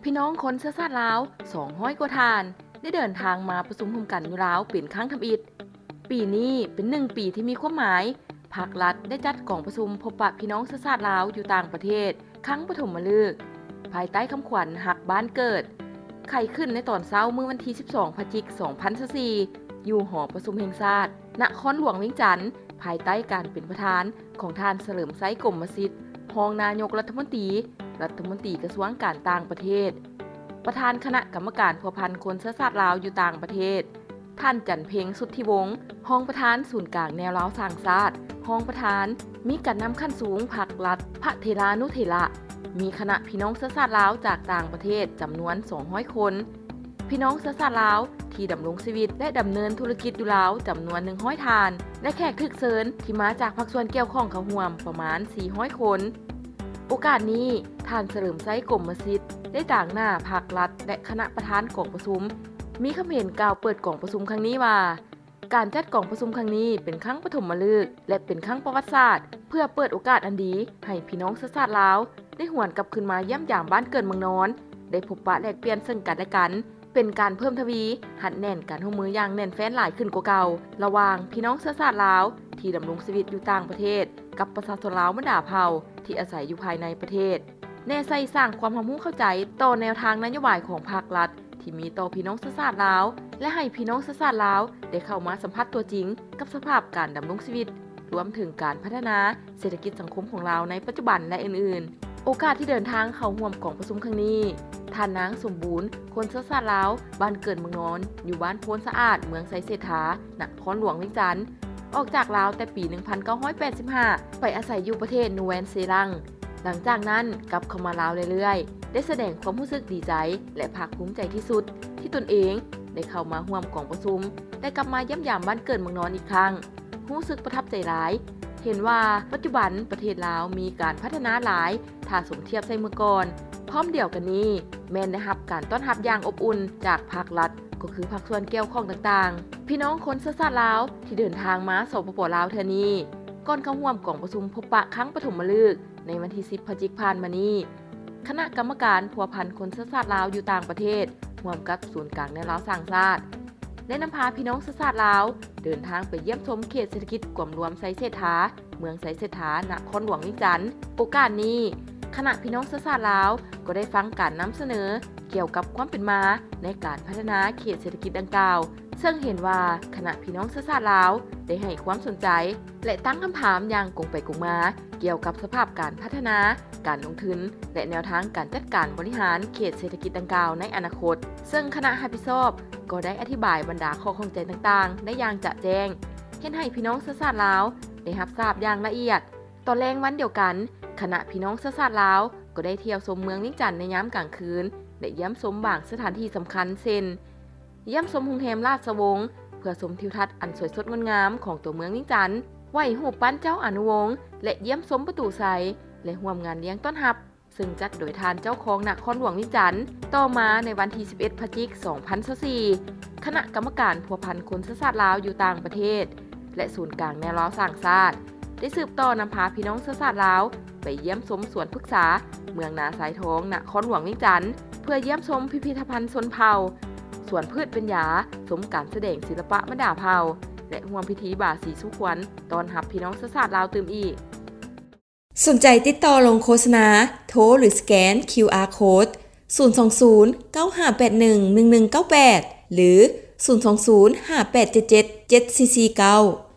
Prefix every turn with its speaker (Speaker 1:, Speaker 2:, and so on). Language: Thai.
Speaker 1: พี่น้องคนเชื้อชาติลาว200 กว่าทานได้เดินทางมาประชุมร่วมกันอยู่ลาวเป็นครั้งทำอิฐปีนี้เป็น1 ปีที่มีความหมายภาครัฐได้จัดกองประชุมพบปะพี่น้องเชื้อชาติลาวอยู่ต่างประเทศครั้งปฐมฤกษ์ภายใต้คำขวัญหักบ้านเกิดไข่ขึ้นในตอนเช้าเมื่อวันที่12 พฤศจิกายน 2024อยู่หอประชุมแห่งชาตินครหลวงเวียงจันทน์ภายใต้การเป็นประธานของท่านเฉลิมไซกรมสิทธิ์รองนายกรัฐมนตรีกระทรวงการต่างประเทศประธานคณะกรรมการพัวพันคนเชื้อชาติลาวอยู่ต่างประเทศท่านจันเพ็งสุทธิวงศ์รองประธานศูนย์กลางแนวลาวสร้างชาติรองประธานมีการนำขั้นสูงภาครัฐพระเทรานุเถระมีคณะพี่น้องเชื้อชาติลาวจากต่างประเทศจำนวน200 คนพี่น้องเชื้อชาติลาวที่ดำรงชีวิตและดำเนินธุรกิจอยู่ลาวจำนวน100 ทานและแขกถึกเชิญที่มาจากภาคส่วนเกี่ยวข้องเข้าร่วมประมาณ400 คนโอกาสนี้ท่านเฉลิมไซกรมสิทธิ์ได้ต่างหน้าภาครัฐและคณะประธานกองประชุมมีคำเห็นกล่าวเปิดกองประชุมครั้งนี้ว่าการจัดกองประชุมครั้งนี้เป็นครั้งปฐมฤกษ์และเป็นครั้งประวัติศาสตร์เพื่อเปิดโอกาสอันดีให้พี่น้องเชื้อชาติลาวได้หวนกลับคืนมาเยี่ยมยามบ้านเกิดเมืองนอนได้พบปะแลกเปลี่ยนซึ่งกันและกันเป็นการเพิ่มทวีหัดแน่นการร่วมมืออย่างแน่นแฟ้นหลายขึ้นกว่าเก่าระหว่างพี่น้องเชื้อชาติลาวที่ดำรงชีวิตอยู่ต่างประเทศกับประชาชนลาวบรรดาเผ่าที่อาศัยอยู่ภายในประเทศแน่ใส่สร้างความรู้เข้าใจต่อแนวทางนโยบายของภาครัฐที่มีต่อพี่น้องเชื้อชาติลาวและให้พี่น้องเชื้อชาติลาวได้เข้ามาสัมผัสตัวจริงกับสภาพการดำรงชีวิตรวมถึงการพัฒนาเศรษฐกิจสังคมของลาวในปัจจุบันและอื่นๆโอกาสที่เดินทางเข้าร่วมกองประชุมครั้งนี้ท่านนางสมบูรณ์คนเชื้อชาติลาวบ้านเกิดเมืองนอนอยู่บ้านโพนสะอาดเมืองไซเศรษฐานครหลวงเวียงจันทน์ออกจากลาวแต่ปี 1985 ไปอาศัยอยู่ประเทศนูแวนเซลังหลังจากนั้นกลับเข้ามาลาวเรื่อยๆได้แสดงความรู้สึกดีใจและภาคภูมิใจที่สุดที่ตนเองได้เข้ามาร่วมกองประชุมได้กลับมาเยี่ยมยามบ้านเกิดเมืองนอนอีกครั้งรู้สึกประทับใจหลายเห็นว่าปัจจุบันประเทศลาวมีการพัฒนาหลายถ้าสมเทียบใส่เมื่อก่อนพร้อมเดียวกันนี้แม้นได้รับการต้อนรับอย่างอบอุ่นจากภาครัฐก็คือภาคส่วนเกี่ยวข้องต่างๆพี่น้องคนเชื้อชาติลาวที่เดินทางมาสปป.ลาวเทื่อนี้ก่อนเข้าร่วมกองประชุมพบปะครั้งปฐมฤกษ์ในวันที่10 พฤศจิกายนมานี้คณะกรรมการพัวพันคนเชื้อชาติลาวอยู่ต่างประเทศร่วมกับศูนย์กลางแนวลาวสร้างชาติได้นำพาพี่น้องเชื้อชาติลาวเดินทางไปเยี่ยมชมเขตเศรษฐกิจกลุ่มรวมไซเศรษฐาเมืองไซเศรษฐานครหลวงเวียงจันทน์โอกาสนี้คณะพี่น้องเชื้อชาติลาวก็ได้ฟังการนำเสนอเกี่ยวกับความเป็นมาในการพัฒนาเขตเศรษฐกิจดังกล่าวซึ่งเห็นว่าคณะพี่น้องเชื้อชาติลาวได้ให้ความสนใจและตั้งคำถามอย่างกงไปกงมาเกี่ยวกับสภาพการพัฒนาการลงทุนและแนวทางการจัดการบริหารเขตเศรษฐกิจดังกล่าวในอนาคตซึ่งคณะรับผิดชอบก็ได้อธิบายบรรดาข้อข้องใจต่างๆได้อย่างจะแจ้งเห็นให้พี่น้องเชื้อชาติลาวได้รับทราบอย่างละเอียดตอนแรกวันเดียวกันคณะพี่น้องเชื้อชาติลาวก็ได้เที่ยวชมเมืองเวียงจันทน์ในยามกลางคืนและเยี่ยมชมบางสถานที่สำคัญเช่นเยี่ยมชมโรงแรมราชวงศ์เพื่อชมทิวทัศน์อันสวยสดงดงามของตัวเมืองเวียงจันทน์ไหว้รูปปั้นเจ้าอนุวงศ์และเยี่ยมชมประตูไซและร่วมงานเลี้ยงต้อนรับซึ่งจัดโดยทานเจ้าของนครหลวงเวียงจันทน์ต่อมาในวันที่11 พฤศจิกายน 2024คณะกรรมการพัวพันคนเชื้อชาติลาวอยู่ต่างประเทศและศูนย์กลางแนวลาวสร้างชาติได้สืบต่อนำพาพี่น้องเชื้อชาติลาวไปเยี่ยมชมสวนพฤกษาเมืองนาสายทองนครหลวงเวียงจันทน์เพื่อเยี่ยมชมพิพิธภัณฑ์ชนเผ่าสวนพืชเป็นหญ้าชมการแสดงศิลปะบรรดาเผ่าและร่วมพิธีบ่าสีสุขวัญต้อนรับพี่น้องเชื้อชาติลาวตื่มอีก
Speaker 2: สนใจติดต่อลงโฆษณาโทรหรือสแกน QR Code 020 9581 1198 หรือ 020 5877 7449